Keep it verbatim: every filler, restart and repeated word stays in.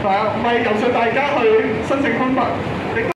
係啊，唔係遊說大家去申請 Footbridge。